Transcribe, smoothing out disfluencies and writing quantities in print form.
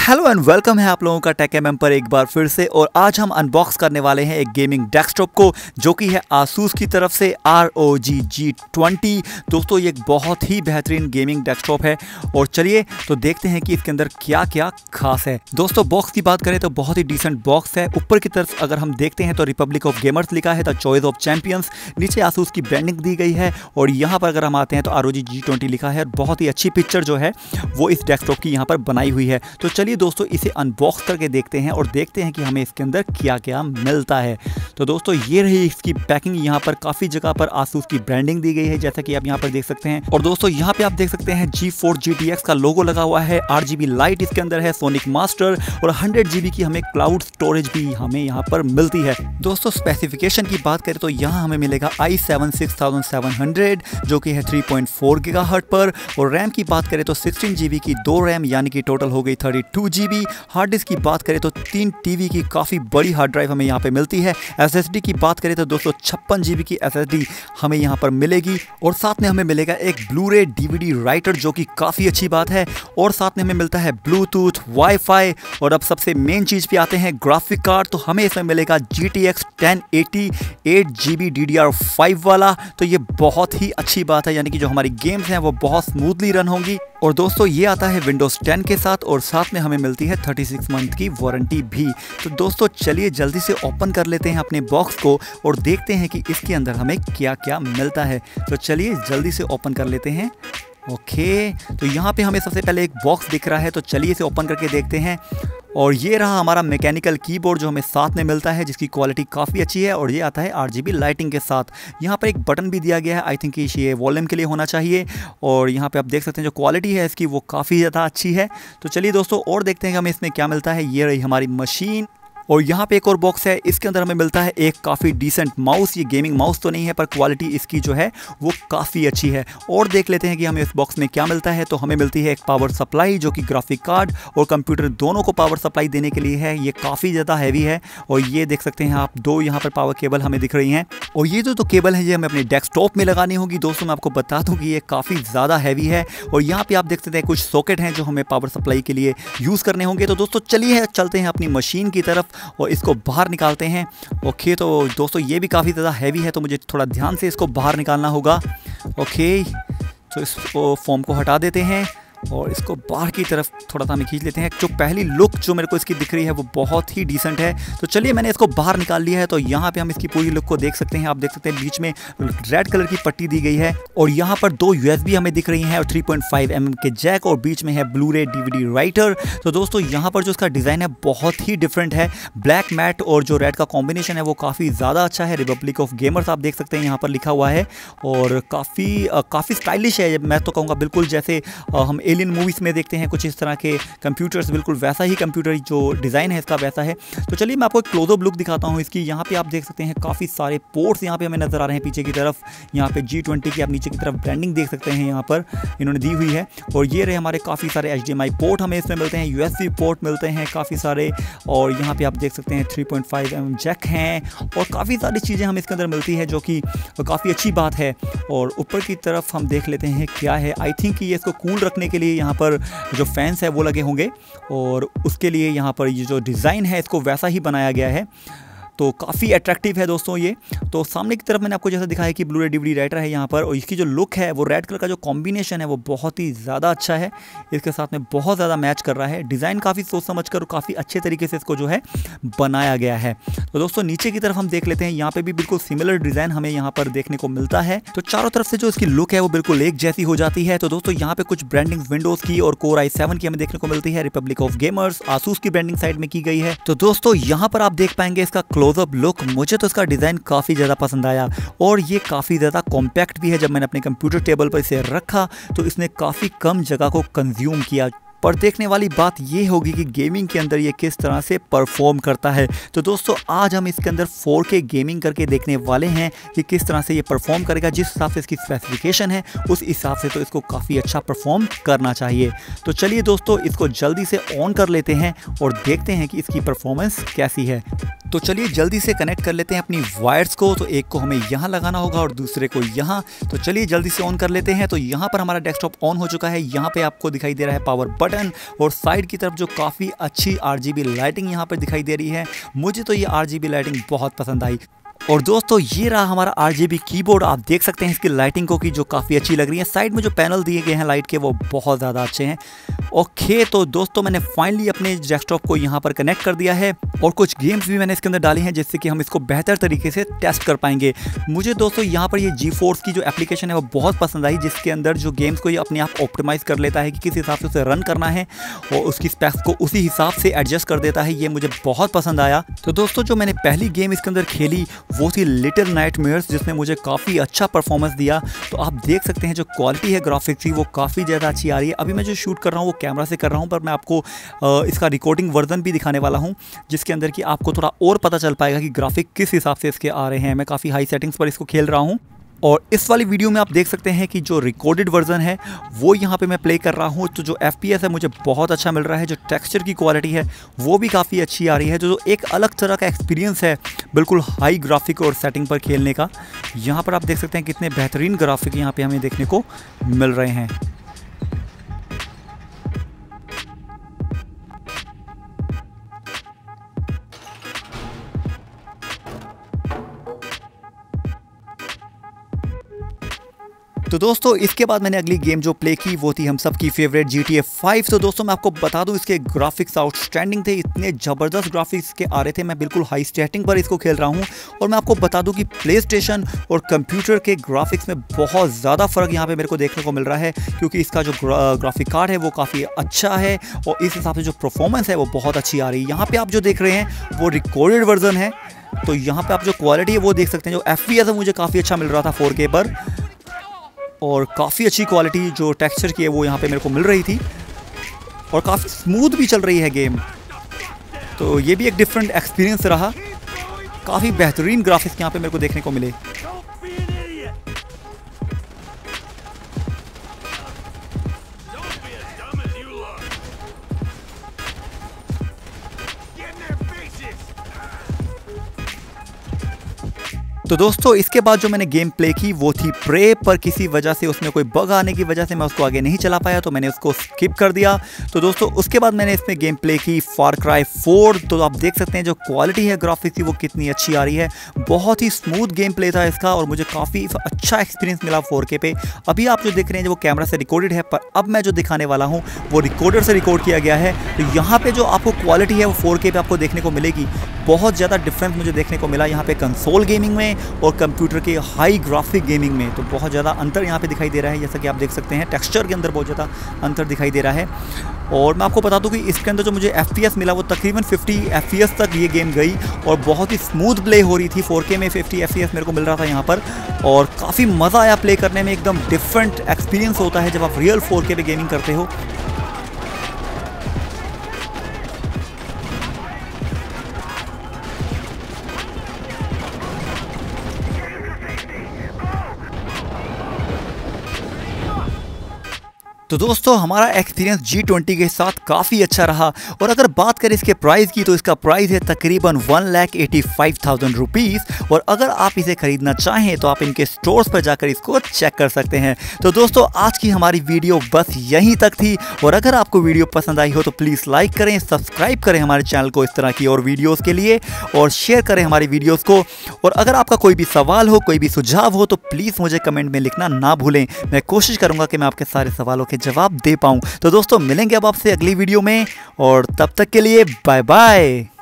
Hello and welcome है आप लोगों का टेक एमएम पर एक बार फिर से। और आज हम अनबॉक्स करने वाले हैं एक गेमिंग डेस्कटॉप को जो कि है आसूस की तरफ से ROG G20। दोस्तों ये एक बहुत ही बेहतरीन गेमिंग डेस्कटॉप है और चलिए तो देखते हैं कि इसके अंदर क्या क्या खास है। दोस्तों बॉक्स की बात करें तो बहुत ही डिसेंट बॉक्स है। ऊपर की तरफ अगर हम देखते हैं तो रिपब्लिक ऑफ गेमर्स लिखा है, द चॉइस ऑफ चैंपियंस। नीचे आसूस की ब्रांडिंग दी गई है और यहाँ पर अगर हम आते हैं तो ROG G20 लिखा है। बहुत ही अच्छी पिक्चर जो है वो इस डेस्कटॉप की यहाँ पर बनाई हुई है। तो चलिए दोस्तों इसे अनबॉक्स करके देखते हैं और देखते हैं कि हमें इसके अंदर क्या क्या मिलता है। तो दोस्तों ये रही इसकी पैकिंग। यहाँ पर काफ़ी जगह पर आसूस की ब्रांडिंग दी गई है जैसा कि आप यहाँ पर देख सकते हैं। और दोस्तों यहाँ पे आप देख सकते हैं G4 GTX का लोगो लगा हुआ है। 8GB लाइट इसके अंदर है, सोनिक मास्टर और 100GB की हमें क्लाउड स्टोरेज भी हमें यहाँ पर मिलती है। दोस्तों स्पेसिफिकेशन की बात करें तो यहाँ हमें मिलेगा i7 6700 जो कि है 3.4 GHz पर। और रैम की बात करें तो 16GB की 2 रैम यानी कि टोटल हो गई 32GB। हार्ड डिस्क की बात करें तो 3 TB की काफ़ी बड़ी हार्ड ड्राइव हमें यहाँ पे मिलती है। SSD की बात करें तो 256GB की SSD हमें यहाँ पर मिलेगी। और साथ में हमें मिलेगा एक ब्लू-रे DVD राइटर जो कि काफ़ी अच्छी बात है। और साथ में हमें मिलता है ब्लूटूथ, वाईफाई। और अब सबसे मेन चीज़ पे आते हैं ग्राफिक कार्ड। तो हमें इसमें मिलेगा GTX 1080 8GB DDR5 वाला। तो ये बहुत ही अच्छी बात है, यानी कि जो हमारी गेम्स हैं वो बहुत स्मूथली रन होंगी। और दोस्तों ये आता है विंडोज़ 10 के साथ और साथ में हमें मिलती है 36 मंथ की वारंटी भी। तो दोस्तों चलिए जल्दी से ओपन कर लेते हैं अपने बॉक्स को और देखते हैं कि इसके अंदर हमें क्या क्या मिलता है। तो चलिए जल्दी से ओपन कर लेते हैं। ओके तो यहाँ पे हमें सबसे पहले एक बॉक्स दिख रहा है, तो चलिए इसे ओपन करके देखते हैं। और ये रहा हमारा मैकेनिकल कीबोर्ड जो हमें साथ में मिलता है जिसकी क्वालिटी काफ़ी अच्छी है। और ये आता है 8GB लाइटिंग के साथ। यहाँ पर एक बटन भी दिया गया है, आई थिंक ये वॉल्यूम के लिए होना चाहिए। और यहाँ पे आप देख सकते हैं जो क्वालिटी है इसकी वो काफ़ी ज़्यादा अच्छी है। तो चलिए दोस्तों और देखते हैं कि हमें इसमें क्या मिलता है। ये रही हमारी मशीन। और यहाँ पे एक और बॉक्स है, इसके अंदर हमें मिलता है एक काफ़ी डिसेंट माउस। ये गेमिंग माउस तो नहीं है पर क्वालिटी इसकी जो है वो काफ़ी अच्छी है। और देख लेते हैं कि हमें इस बॉक्स में क्या मिलता है। तो हमें मिलती है एक पावर सप्लाई जो कि ग्राफिक कार्ड और कंप्यूटर दोनों को पावर सप्लाई देने के लिए है। ये काफ़ी ज़्यादा हैवी है और ये देख सकते हैं आप, 2 यहाँ पर पावर केबल हमें दिख रही हैं। और ये जो केबल है ये हमें अपने डेस्कटॉप में लगानी होगी। दोस्तों मैं आपको बता दूँ कि ये काफ़ी ज़्यादा हैवी है। और यहाँ पर आप देख सकते हैं कुछ सॉकेट हैं जो हमें पावर सप्लाई के लिए यूज़ करने होंगे। तो दोस्तों चलिए चलते हैं अपनी मशीन की तरफ और इसको बाहर निकालते हैं। ओके तो दोस्तों ये भी काफ़ी ज़्यादा हैवी है तो मुझे थोड़ा ध्यान से इसको बाहर निकालना होगा। ओके तो इस फॉर्म को हटा देते हैं और इसको बाहर की तरफ थोड़ा सा हमें खींच लेते हैं। जो पहली लुक जो मेरे को इसकी दिख रही है वो बहुत ही डिसेंट है। तो चलिए मैंने इसको बाहर निकाल लिया है। तो यहाँ पे हम इसकी पूरी लुक को देख सकते हैं। आप देख सकते हैं बीच में रेड कलर की पट्टी दी गई है और यहाँ पर 2 USB हमें दिख रही हैं और 3.5mm के जैक और बीच में है ब्लू-रे DVD राइटर। तो दोस्तों यहाँ पर जो इसका डिज़ाइन है बहुत ही डिफरेंट है। ब्लैक मैट और जो रेड का कॉम्बिनेशन है वो काफ़ी ज़्यादा अच्छा है। रिपब्लिक ऑफ गेमर्स आप देख सकते हैं यहाँ पर लिखा हुआ है और काफ़ी स्टाइलिश है। मैं तो कहूँगा बिल्कुल जैसे हम एलियन मूवीज़ में देखते हैं कुछ इस तरह के कंप्यूटर्स, बिल्कुल वैसा ही कंप्यूटर जो डिज़ाइन है इसका वैसा है। तो चलिए मैं आपको एक क्लोजअप लुक दिखाता हूँ इसकी। यहाँ पे आप देख सकते हैं काफ़ी सारे पोर्ट्स यहाँ पे हमें नज़र आ रहे हैं पीछे की तरफ। यहाँ पे G20 की आप नीचे की तरफ ब्रांडिंग देख सकते हैं, यहाँ पर इन्होंने दी हुई है। और ये रहे हमारे काफ़ी सारे HDMI पोर्ट हमें इसमें मिलते हैं, USB पोर्ट मिलते हैं काफ़ी सारे। और यहाँ पर आप देख सकते हैं 3.5mm जैक हैं और काफ़ी सारी चीज़ें हमें इसके अंदर मिलती है जो कि काफ़ी अच्छी बात है। और ऊपर की तरफ हम देख लेते हैं क्या है। आई थिंक ये इसको कूल रखने के लिए यहाँ पर जो फैंस है वो लगे होंगे और उसके लिए यहाँ पर ये जो डिज़ाइन है इसको वैसा ही बनाया गया है। तो काफ़ी अट्रैक्टिव है दोस्तों ये। तो सामने की तरफ मैंने आपको जैसा दिखाया कि ब्लू-रे DVD राइटर है यहाँ पर और इसकी जो लुक है वो रेड कलर का जो कॉम्बिनेशन है वो बहुत ही ज़्यादा अच्छा है। इसके साथ में बहुत ज़्यादा मैच कर रहा है। डिज़ाइन काफ़ी सोच समझ कर और काफ़ी अच्छे तरीके से इसको जो है बनाया गया है। तो दोस्तों नीचे की तरफ हम देख लेते हैं, यहाँ पर भी बिल्कुल सिमिलर डिज़ाइन हमें यहाँ पर देखने को मिलता है। तो चारों तरफ से जो इसकी लुक है वो बिल्कुल एक जैसी हो जाती है। तो दोस्तों यहाँ पे कुछ ब्रांडिंग विंडोज़ की और कोर i7 की हमें देखने को मिलती है। रिपब्लिक ऑफ गेमर्स, आसूस की ब्रांडिंग साइड में की गई है। तो दोस्तों यहाँ पर आप देख पाएंगे इसका क्लोजअप लुक। मुझे तो इसका डिज़ाइन काफ़ी ज़्यादा पसंद आया और ये काफ़ी ज़्यादा कॉम्पैक्ट भी है। जब मैंने अपने कंप्यूटर टेबल पर इसे रखा तो इसने काफ़ी कम जगह को कंज्यूम किया। पर देखने वाली बात ये होगी कि गेमिंग के अंदर ये किस तरह से परफॉर्म करता है। तो दोस्तों आज हम इसके अंदर 4K गेमिंग करके देखने वाले हैं कि किस तरह से ये परफॉर्म करेगा। जिस हिसाब से इसकी स्पेसिफिकेशन है उस हिसाब से तो इसको काफ़ी अच्छा परफॉर्म करना चाहिए। तो चलिए दोस्तों इसको जल्दी से ऑन कर लेते हैं और देखते हैं कि इसकी परफॉर्मेंस कैसी है। तो चलिए जल्दी से कनेक्ट कर लेते हैं अपनी वायर्स को। तो एक को हमें यहाँ लगाना होगा और दूसरे को यहाँ। तो चलिए जल्दी से ऑन कर लेते हैं। तो यहाँ पर हमारा डेस्कटॉप ऑन हो चुका है। यहाँ पे आपको दिखाई दे रहा है पावर बटन और साइड की तरफ जो काफ़ी अच्छी RGB लाइटिंग यहाँ पर दिखाई दे रही है। मुझे तो ये RGB लाइटिंग बहुत पसंद आई। और दोस्तों ये रहा हमारा RGB कीबोर्ड। आप देख सकते हैं इसकी लाइटिंग को कि जो काफ़ी अच्छी लग रही है। साइड में जो पैनल दिए गए हैं लाइट के वो बहुत ज़्यादा अच्छे हैं। ओके तो दोस्तों मैंने फाइनली अपने डेस्कटॉप को यहाँ पर कनेक्ट कर दिया है और कुछ गेम्स भी मैंने इसके अंदर डाली हैं जिससे कि हम इसको बेहतर तरीके से टेस्ट कर पाएंगे। मुझे दोस्तों यहाँ पर ये GeForce की जो एप्लीकेशन है वो बहुत पसंद आई, जिसके अंदर जो गेम्स को ये अपने आप ऑप्टिमाइज़ कर लेता है कि किस हिसाब से उसे रन करना है और उसकी स्पेक्स को उसी हिसाब से एडजस्ट कर देता है। ये मुझे बहुत पसंद आया। तो दोस्तों जो मैंने पहली गेम इसके अंदर खेली वो थी लिटिल नाइटमेयर्स, जिसने मुझे काफ़ी अच्छा परफॉर्मेंस दिया। तो आप देख सकते हैं जो क्वालिटी है ग्राफिक्स की वो काफ़ी ज़्यादा अच्छी आ रही है। अभी मैं जो शूट कर रहा हूँ वो कैमरा से कर रहा हूँ, पर मैं आपको इसका रिकॉर्डिंग वर्जन भी दिखाने वाला हूँ जिसके अंदर कि आपको थोड़ा और पता चल पाएगा कि ग्राफिक किस हिसाब से इसके आ रहे हैं। मैं काफ़ी हाई सेटिंग्स पर इसको खेल रहा हूँ और इस वाली वीडियो में आप देख सकते हैं कि जो रिकॉर्डेड वर्जन है वो यहाँ पे मैं प्ले कर रहा हूँ। तो जो FPS है मुझे बहुत अच्छा मिल रहा है। जो टेक्सचर की क्वालिटी है वो भी काफ़ी अच्छी आ रही है। जो एक अलग तरह का एक्सपीरियंस है बिल्कुल हाई ग्राफिक और सेटिंग पर खेलने का। यहाँ पर आप देख सकते हैं कितने बेहतरीन ग्राफिक यहाँ पे हमें देखने को मिल रहे हैं। तो दोस्तों इसके बाद मैंने अगली गेम जो प्ले की वो थी हम सब की फेवरेट GTA 5। तो दोस्तों मैं आपको बता दूं इसके ग्राफिक्स आउटस्टैंडिंग थे, इतने ज़बरदस्त ग्राफिक्स के आ रहे थे। मैं बिल्कुल हाई सेटिंग पर इसको खेल रहा हूं और मैं आपको बता दूं कि प्लेस्टेशन और कंप्यूटर के ग्राफिक्स में बहुत ज़्यादा फ़र्क यहाँ पे मेरे को देखने को मिल रहा है, क्योंकि इसका जो ग्राफिक कार्ड है वो काफ़ी अच्छा है और इस हिसाब से जो परफॉर्मेंस है वो बहुत अच्छी आ रही है। यहाँ पर आप जो देख रहे हैं वो रिकॉर्डेड वर्जन है। तो यहाँ पर आप जो क्वालिटी है वो देख सकते हैं। जो FPS है मुझे काफ़ी अच्छा मिल रहा था 4K पर और काफ़ी अच्छी क्वालिटी जो टेक्सचर की है वो यहाँ पे मेरे को मिल रही थी और काफ़ी स्मूथ भी चल रही है गेम। तो ये भी एक डिफरेंट एक्सपीरियंस रहा। काफ़ी बेहतरीन ग्राफिक्स यहाँ पे मेरे को देखने को मिले। तो दोस्तों इसके बाद जो मैंने गेम प्ले की वो थी प्रे, पर किसी वजह से उसमें कोई बग आने की वजह से मैं उसको आगे नहीं चला पाया, तो मैंने उसको स्किप कर दिया। तो दोस्तों उसके बाद मैंने इसमें गेम प्ले की फार क्राई 4। तो आप देख सकते हैं जो क्वालिटी है ग्राफिक्स की वो कितनी अच्छी आ रही है। बहुत ही स्मूथ गेम प्ले था इसका और मुझे काफ़ी अच्छा एक्सपीरियंस मिला 4K पे। अभी आप जो देख रहे हैं वो कैमरा से रिकॉर्डेड है, पर अब मैं जो दिखाने वाला हूँ वो रिकॉर्डर से रिकॉर्ड किया गया है। तो यहाँ पर जो आपको क्वालिटी है वो 4K पे आपको देखने को मिलेगी। बहुत ज़्यादा डिफरेंस मुझे देखने को मिला यहाँ पे कंसोल गेमिंग में और कंप्यूटर के हाई ग्राफिक गेमिंग में। तो बहुत ज़्यादा अंतर यहाँ पे दिखाई दे रहा है, जैसा कि आप देख सकते हैं टेक्सचर के अंदर बहुत ज़्यादा अंतर दिखाई दे रहा है। और मैं आपको बता दूं कि इसके अंदर जो मुझे FPS मिला वो तकरीबन 50 FPS तक ये गेम गई और बहुत ही स्मूथ प्ले हो रही थी। 4K में 50 FPS मेरे को मिल रहा था यहाँ पर और काफ़ी मज़ा आया प्ले करने में। एकदम डिफरेंट एक्सपीरियंस होता है जब आप रियल 4K पे गेमिंग करते हो। तो दोस्तों हमारा एक्सपीरियंस G20 के साथ काफ़ी अच्छा रहा। और अगर बात करें इसके प्राइस की तो इसका प्राइस है तकरीबन 1,85,000 रुपीज़। और अगर आप इसे ख़रीदना चाहें तो आप इनके स्टोर्स पर जाकर इसको चेक कर सकते हैं। तो दोस्तों आज की हमारी वीडियो बस यहीं तक थी। और अगर आपको वीडियो पसंद आई हो तो प्लीज़ लाइक करें, सब्सक्राइब करें हमारे चैनल को इस तरह की और वीडियोज़ के लिए, और शेयर करें हमारी वीडियोज़ को। और अगर आपका कोई भी सवाल हो, कोई भी सुझाव हो तो प्लीज़ मुझे कमेंट में लिखना ना भूलें। मैं कोशिश करूँगा कि मैं आपके सारे सवालों के जवाब दे पाऊं। तो दोस्तों मिलेंगे अब आपसे अगली वीडियो में और तब तक के लिए बाय बाय।